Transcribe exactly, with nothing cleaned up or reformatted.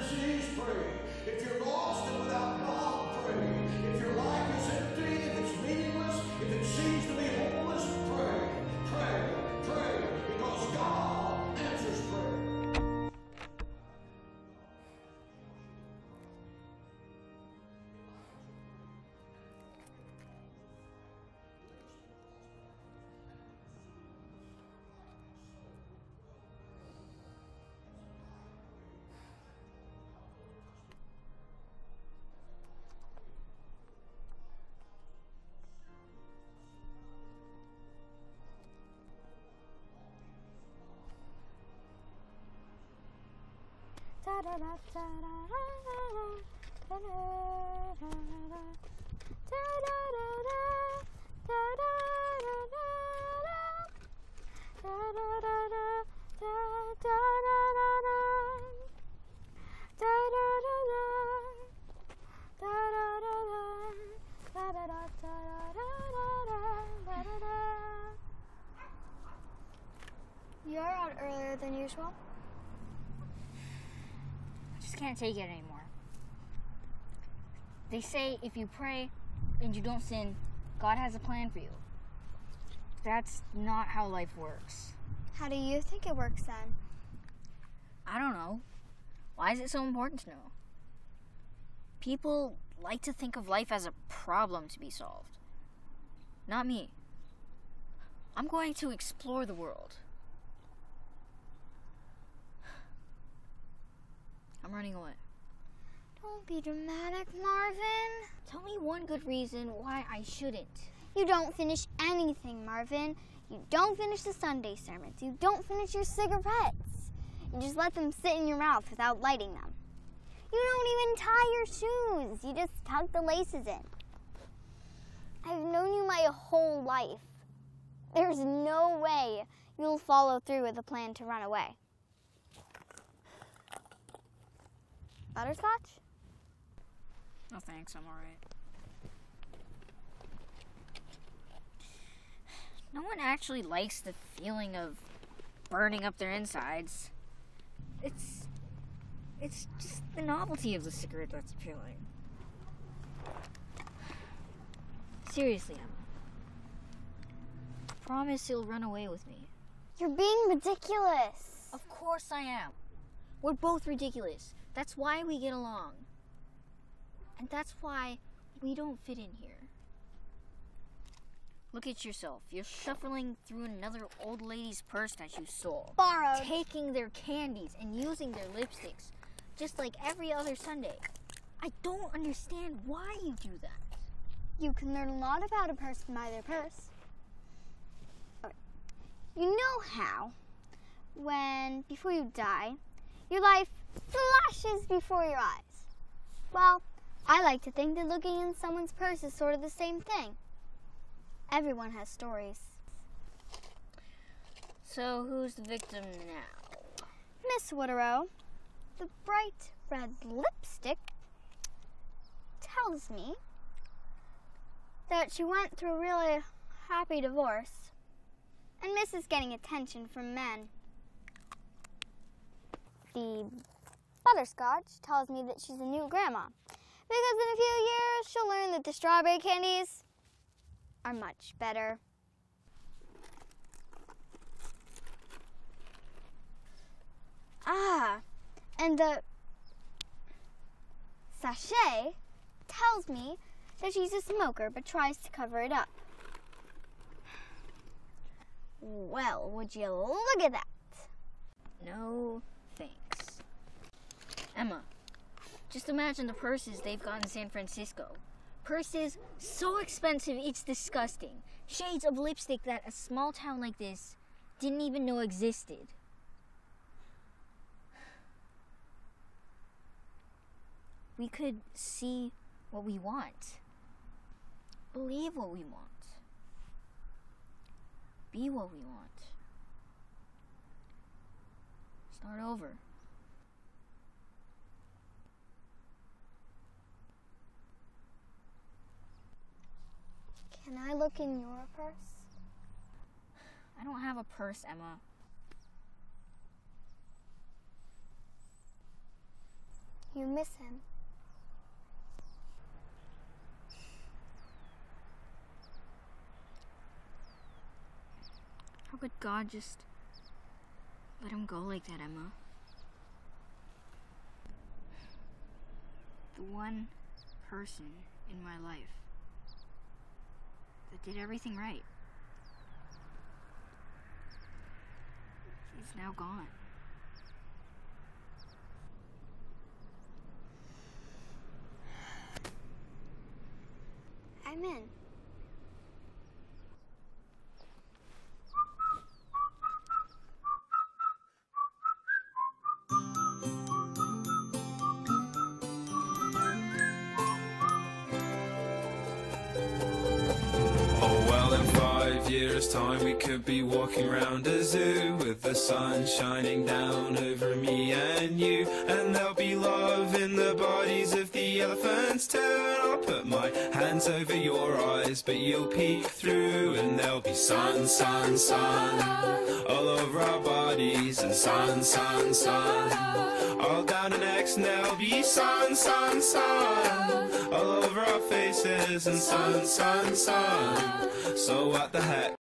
disease, pray. If you're lost and without God, pray. If your life is empty, if it's meaningless, if it seems to be hopeless, pray. Pray, pray, because God answers prayer. You're out earlier than usual? I just can't take it anymore. They say if you pray and you don't sin, God has a plan for you. That's not how life works. How do you think it works then? I don't know. Why is it so important to know? People like to think of life as a problem to be solved. Not me. I'm going to explore the world. I'm running away. Don't be dramatic, Marvin. Tell me one good reason why I shouldn't. You don't finish anything, Marvin. You don't finish the Sunday sermons. You don't finish your cigarettes. You just let them sit in your mouth without lighting them. You don't even tie your shoes. You just tuck the laces in. I've known you my whole life. There's no way you'll follow through with a plan to run away. Butterscotch? No thanks, I'm alright. No one actually likes the feeling of burning up their insides. It's... It's just the novelty of the cigarette that's appealing. Seriously, Emma. Promise you'll run away with me. You're being ridiculous. Of course I am. We're both ridiculous. That's why we get along. And that's why we don't fit in here. Look at yourself. You're shuffling through another old lady's purse that you stole. Borrowed. Taking their candies and using their lipsticks, just like every other Sunday. I don't understand why you do that. You can learn a lot about a person by their purse. Okay. You know how, when, before you die, your life flashes before your eyes. Well, I like to think that looking in someone's purse is sort of the same thing. Everyone has stories. So who's the victim now? Miss Woodrow, the bright red lipstick, tells me that she went through a really happy divorce and misses getting attention from men. The butterscotch tells me that she's a new grandma, because in a few years she'll learn that the strawberry candies are much better. Ah, and the sachet tells me that she's a smoker but tries to cover it up. Well, would you look at that? No thanks. Emma, just imagine the purses they've got in San Francisco. Purses so expensive it's disgusting. Shades of lipstick that a small town like this didn't even know existed. We could see what we want. Believe what we want. Be what we want. Start over. Can I look in your purse? I don't have a purse, Emma. You miss him. How could God just let him go like that, Emma? The one person in my life that did everything right. He's now gone. I'm in. Years time we could be walking around a zoo with the sun shining down over me and you, and there'll be love in the bodies of the elephants too, and I'll put my hands over your eyes but you'll peek through, and there'll be sun, sun, sun all over our bodies, and sun, sun, sun all down our necks, and there'll be sun, sun, sun all over our faces, and sun, sun, sun. So what the heck?